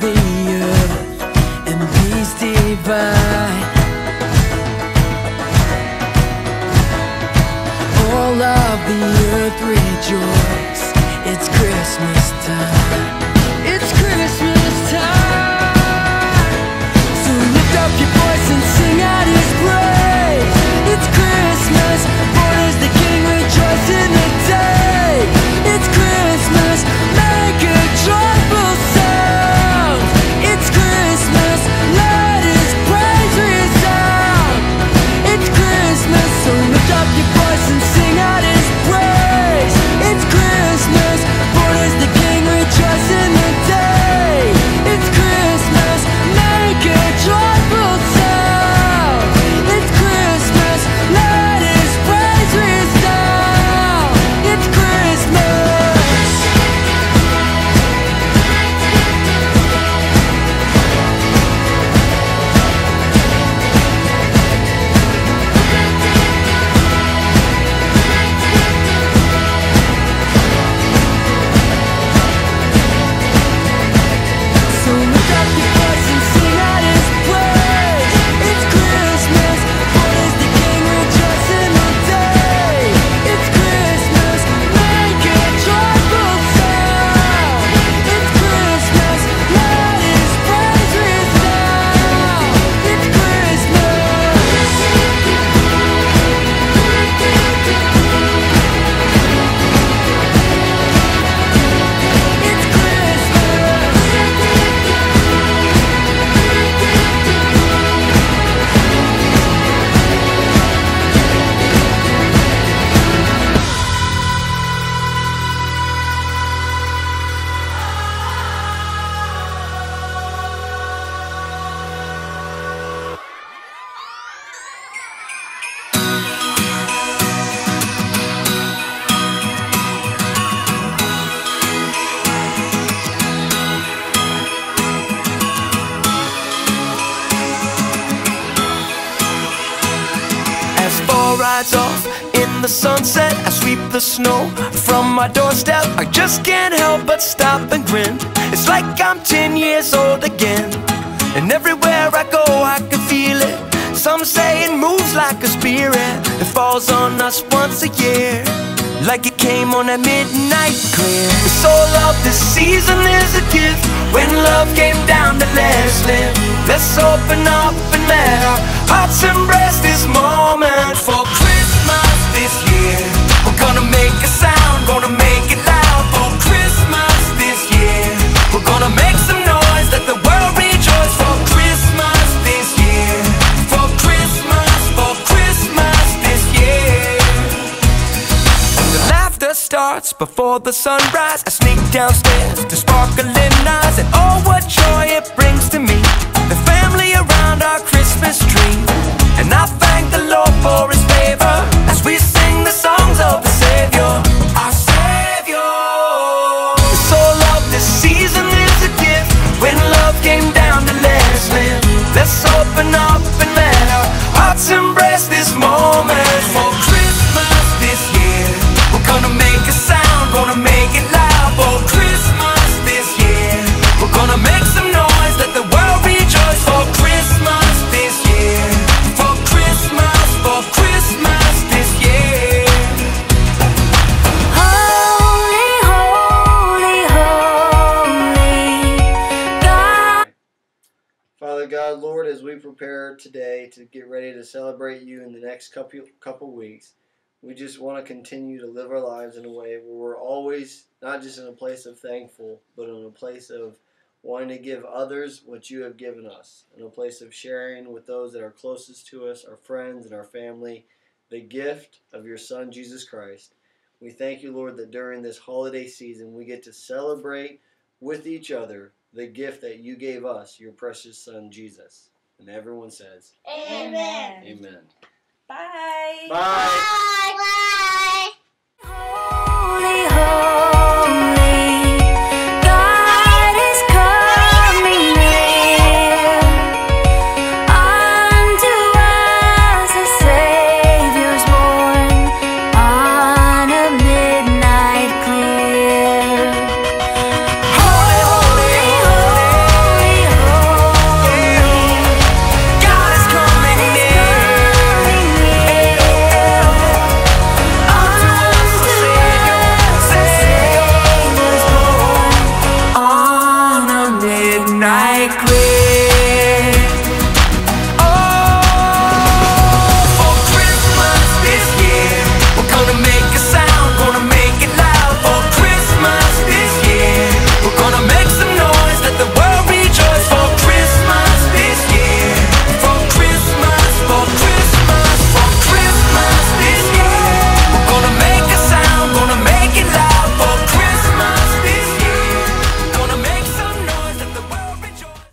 the earth, and peace divine. All of the earth rejoice, it's Christmas time. It's Christmas time. So lift up your voice and sing out His praise. It's Christmas, born is the King, rejoice in the day. It's Christmas, make a joyful sound. It's Christmas, let His praise resound. It's Christmas, so lift up your voice and sing out His praise. It's Christmas, born is the King, rejoice in the day. It's Christmas, make a joyful sound. It's Christmas, let His praise resound. It's Christmas. So lift up your voice and sing out His praise. It's Christmas, born is the King, rejoice in the day. It's Christmas, make a joyful sound. It's Christmas, let His praise resound. It's Christmas. It's As fall rides off in the sunset, I sweep the snow from my doorstep. I just can't help but stop and grin. It's like I'm 10 years old again. And everywhere I go I can feel it. Some say it moves like a spirit that falls on us once a year, like it came on that midnight clear. The soul of this season is a gift. When love came down to let us live, let's open up and let our hearts embrace this moment. For Christmas this year, we're gonna make a sound, gonna make it loud. For Christmas this year, we're gonna make some noise, let the world rejoice. For Christmas this year, for Christmas this year. The laughter starts before the sunrise. I sneak downstairs to sparkling eyes, and oh, what joy it brings to me. The family around our Christmas tree, and I thank the Lord for His favor as we sing the songs of the Savior, our Savior. The soul of this season is a gift. When love came down to let us live, let's open up and let our hearts embrace this moment. For Christmas this year, we're gonna make a sound, gonna make it loud. For Christmas this year, we're gonna make some noise, let the world rejoice. For Christmas this year, for Christmas this year. Holy, holy, holy God. Father God, Lord, as we prepare today to get ready to celebrate You in the next couple weeks, we just want to continue to live our lives in a way where we're always not just in a place of thankful, but in a place of wanting to give others what You have given us, in a place of sharing with those that are closest to us, our friends and our family, the gift of Your Son, Jesus Christ. We thank You, Lord, that during this holiday season we get to celebrate with each other the gift that You gave us, Your precious Son, Jesus. And everyone says, Amen. Amen. Bye. Bye. Bye. Holy, holy God is coming near. Unto us a Savior's born on a midnight clear. Holy, holy, holy Merry Christmas.